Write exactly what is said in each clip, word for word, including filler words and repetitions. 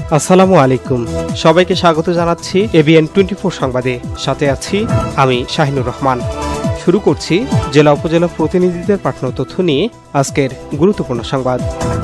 আসসালামু আলাইকুম, সবাইকে স্বাগত জানাচ্ছি এবিএন টোয়েন্টি ফোর সংবাদে। সাথে আছি আমি শাহিনুর রহমান। শুরু করছি জেলা উপজেলা প্রতিনিধিদের পাঠানো তথ্য নিয়ে আজকের গুরুত্বপূর্ণ সংবাদ।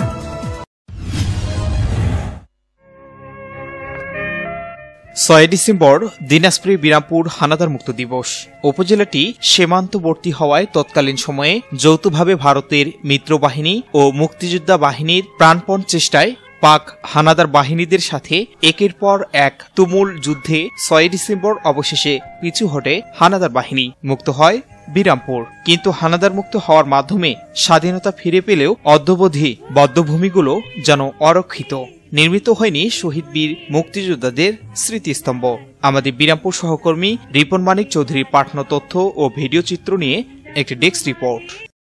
ছয় ডিসেম্বর দিনাজপুর বিরামপুর হানাদার মুক্ত দিবস। উপজেলাটি সীমান্তবর্তী হওয়ায় তৎকালীন সময়ে যৌথভাবে ভারতের মিত্রবাহিনী ও মুক্তিযোদ্ধা বাহিনীর প্রাণপণ চেষ্টায় পাক হানাদার বাহিনীদের সাথে একের পর এক তুমুল যুদ্ধে ছয় ডিসেম্বর অবশেষে পিছু হটে হানাদার বাহিনী, মুক্ত হয় বিরামপুর। কিন্তু হানাদার মুক্ত হওয়ার মাধ্যমে স্বাধীনতা ফিরে পেলেও অদ্যাবধি বদ্ধভূমিগুলো যেন অরক্ষিত। নির্মিত হয়নি শহীদ বীর মুক্তিযোদ্ধাদের স্মৃতিস্তম্ভ। আমাদের বিরামপুর সহকর্মী রিপন মানিক চৌধুরীর পাঠানো তথ্য ও ভিডিও চিত্র নিয়ে একটি ডেস্ক রিপোর্ট।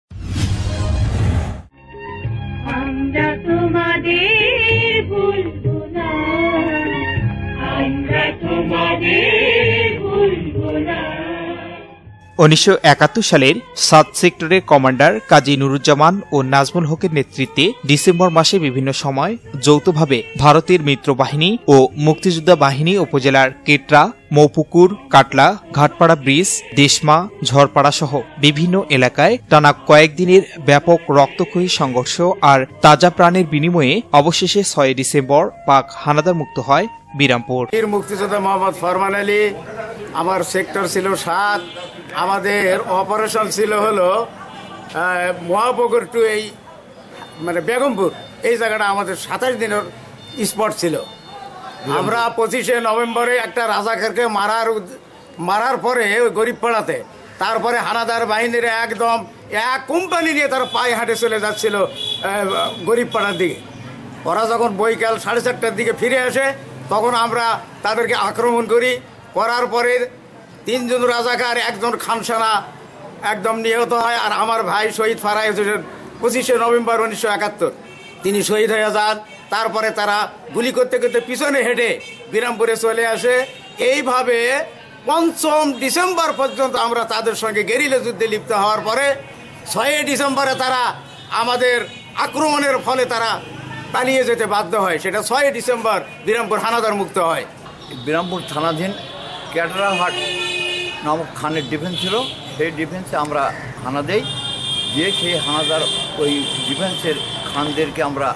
উনিশশো একাত্তর সালের সাত সেক্টরের কমান্ডার কাজী নুরুজ্জামান ও নাজমুল হকের নেতৃত্বে ডিসেম্বর মাসে বিভিন্ন সময় যৌথভাবে ভারতের মিত্রবাহিনী ও মুক্তিযোদ্ধা বাহিনী উপজেলার কেটরা, মৌপুকুর, কাটলা, ঘাটপাড়া ব্রিজ, দেশমা, ঝড়পাড়া সহ বিভিন্ন এলাকায় টানা কয়েকদিনের ব্যাপক রক্তক্ষয়ী সংঘর্ষ আর তাজা প্রাণের বিনিময়ে অবশেষে ছয় ডিসেম্বর পাক হানাদার মুক্ত হয় বিরামপুর। মুক্তিযোদ্ধা মোহাম্মদ ফরমান আলী, আমার সেক্টর ছিল সাত, আমাদের অপারেশন ছিল হলো মহাপুকুর টু এই মানে বেগমপুর, এই জায়গাটা আমাদের সাতাশ দিনের স্পট ছিল। আমরা পঁচিশে নভেম্বরে একটা রাজাকারকে মারার মারার পরে ওই গরিবপাড়াতে, তারপরে হানাদার বাহিনীর একদম এক কোম্পানি নিয়ে তারা পায়ে হাঁটে চলে যাচ্ছিল গরিবপাড়ার দিকে। ওরা যখন বৈকাল সাড়ে চারটার দিকে ফিরে আসে তখন আমরা তাদেরকে আক্রমণ করি। করার পরে তিনজন রাজাকার, একজন খানসানা একদম নিহত হয়। আর আমার ভাই শহীদ ফারাই হোসেন পঁচিশে নভেম্বর উনিশশো একাত্তর তিনি শহীদ হয়ে যান। তারপরে তারা গুলি করতে করতে পিছনে হেঁটে বিরামপুরে চলে আসে। এইভাবে পঞ্চম ডিসেম্বর পর্যন্ত আমরা তাদের সঙ্গে গেরিলা যুদ্ধে লিপ্ত হওয়ার পরে ছয়ই ডিসেম্বরে তারা আমাদের আক্রমণের ফলে তারা পালিয়ে যেতে বাধ্য হয়। সেটা ছয়ই ডিসেম্বর বিরামপুর হানাদার মুক্ত হয়। বিরামপুর থানাধীন ক্যাটরাহাট নামক খানের ডিফেন্স ছিল, সেই ডিফেন্সে আমরা হানা দেই, দিয়ে সেই হানাদার ওই ডিফেন্সের খানদেরকে আমরা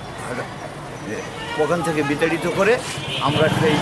ওখান থেকে বিতাড়িত করে আমরা সেই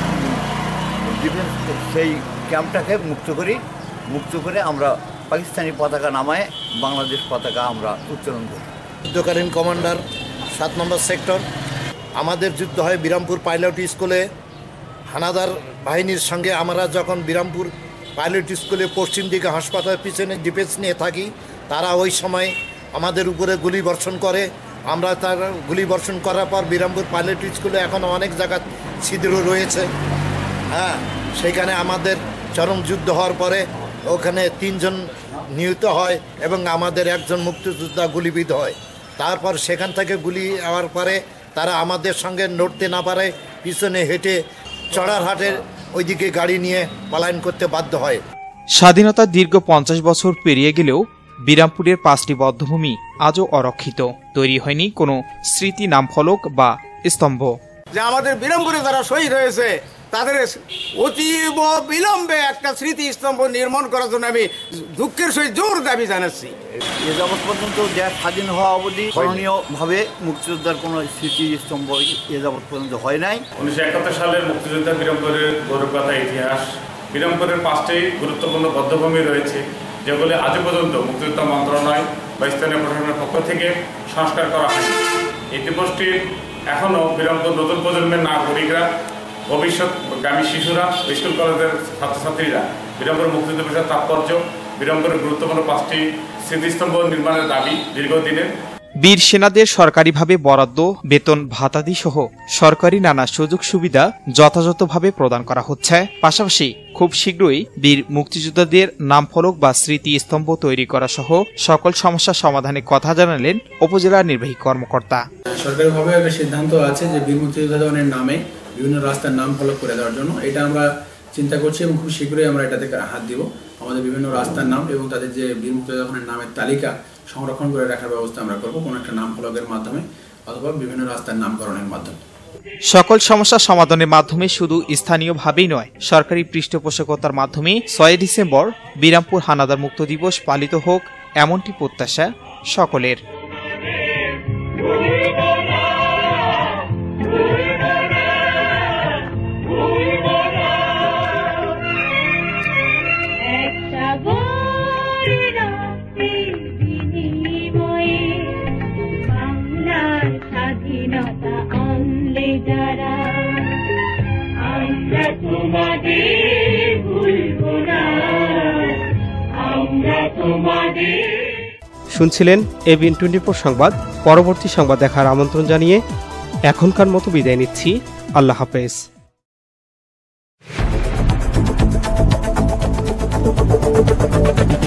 ডিফেন্স সেই ক্যাম্পটাকে মুক্ত করি। মুক্ত করে আমরা পাকিস্তানি পতাকা নামায় বাংলাদেশ পতাকা আমরা উত্তোলন করি। যুদ্ধকালীন কমান্ডার সাত নম্বর সেক্টর, আমাদের যুদ্ধ হয় বিরামপুর পাইলট স্কুলে। হানাদার বাহিনীর সঙ্গে আমরা যখন বিরামপুর পাইলট স্কুলে পশ্চিম দিকে হাসপাতালের পিছনে ডিফেন্স নিয়ে থাকি, তারা ওই সময় আমাদের উপরে গুলি বর্ষণ করে। আমরা তার গুলি বর্ষণ করার পর বিরামপুর পাইলট স্কুলে এখনও অনেক জায়গা ছিদ্র রয়েছে। হ্যাঁ, সেইখানে আমাদের চরম যুদ্ধ হওয়ার পরে ওখানে তিনজন নিহত হয় এবং আমাদের একজন মুক্তিযোদ্ধা গুলিবিদ্ধ হয়। তারপর সেখান থেকে গুলি হওয়ার পরে তারা আমাদের সঙ্গে নড়তে না পারে পিছনে হেঁটে চড়ারহাটের ওইদিকে গাড়ি নিয়ে পলায়ন করতে বাধ্য হয়। স্বাধীনতার দীর্ঘ পঞ্চাশ বছর পেরিয়ে গেলেও বিরামপুরের পাঁচটি বধ্যভূমি আজও অরক্ষিত। তৈরি হয়নি কোনো স্মৃতি নামফলক বা স্তম্ভ। যে আমাদের বিরামপুরে যারা শহীদ হয়েছে তাদের অতীব বিলম্বে একটা স্মৃতি স্তম্ভ নির্মাণ করার জন্য আমি দুঃখের সহিত জোর দাবি জানাচ্ছি। এ যাবৎ পর্যন্ত দেশ স্বাধীন হওয়া অবধি স্মরণীয়ভাবে মুক্তিযোদ্ধার কোনো স্মৃতি স্তম্ভ এ যাবৎ পর্যন্ত হয় নাই। উনিশশো একাত্তর সালের মুক্তিযোদ্ধা বিরামপুরের গৌরবগাথা ইতিহাস। বিরামপুরের পাঁচটি গুরুত্বপূর্ণ বধ্যভূমি রয়েছে, যেগুলি আজও পর্যন্ত মুক্তিযোদ্ধা মন্ত্রণালয় বা স্থানীয় প্রশাসনের পক্ষ থেকে সংস্কার করা হয়। এই দিবসটির এখনও বিরামপুর নতুন প্রজন্মের নাগরিকরা, ভবিষ্যৎগামী শিশুরা, স্কুল কলেজের ছাত্রছাত্রীরা বিরামপুর মুক্তিযুদ্ধ বিষয়ের তাৎপর্য, বিরামপুরের গুরুত্বপূর্ণ পাঁচটি স্মৃতিস্তম্ভ নির্মাণের দাবি দীর্ঘদিনের। বীর সেনাদের সরকারিভাবে বরাদ্দ, বেতন ভাতাদি সহ সরকারি নানা সুযোগ সুবিধা যথাযথভাবে প্রদান করা হচ্ছে। পাশাপাশি খুব শীঘ্রই বীর মুক্তিযোদ্ধাদের নামফলক বা স্মৃতি স্তম্ভ তৈরি করা সহ সকল সমস্যা সমাধানের কথা জানালেন উপজেলা নির্বাহী কর্মকর্তা। সরকারিভাবে একটা সিদ্ধান্ত আছে যে বীর মুক্তিযোদ্ধাদের নামে বিভিন্ন রাস্তার নাম ফলক করে দেওয়ার জন্য। এটা আমরা চিন্তা করছি এবং খুব শীঘ্রই আমরা এটাতে হাত দিব। আমাদের বিভিন্ন রাস্তার নাম এবং তাদের যে বীর মুক্তিযোদ্ধাদের নামের তালিকা সংরক্ষণ করে রাখার ব্যবস্থা আমরা করব, কোনো একটা নাম ফলকের মাধ্যমে অথবা বিভিন্ন রাস্তার নামকরণের মাধ্যমে। সকল সমস্যা সমাধানের মাধ্যমে শুধু স্থানীয়ভাবেই নয়, সরকারি পৃষ্ঠপোষকতার মাধ্যমে ছয় ডিসেম্বর বিরামপুর হানাদার মুক্ত দিবস পালিত হোক, এমনটি প্রত্যাশা সকলের। শুনছিলেন এবিএন টোয়েন্টি ফোর সংবাদ। পরবর্তী সংবাদ দেখার আমন্ত্রণ জানিয়ে এখনকার মতো বিদায় নিচ্ছি। আল্লাহ হাফেজ।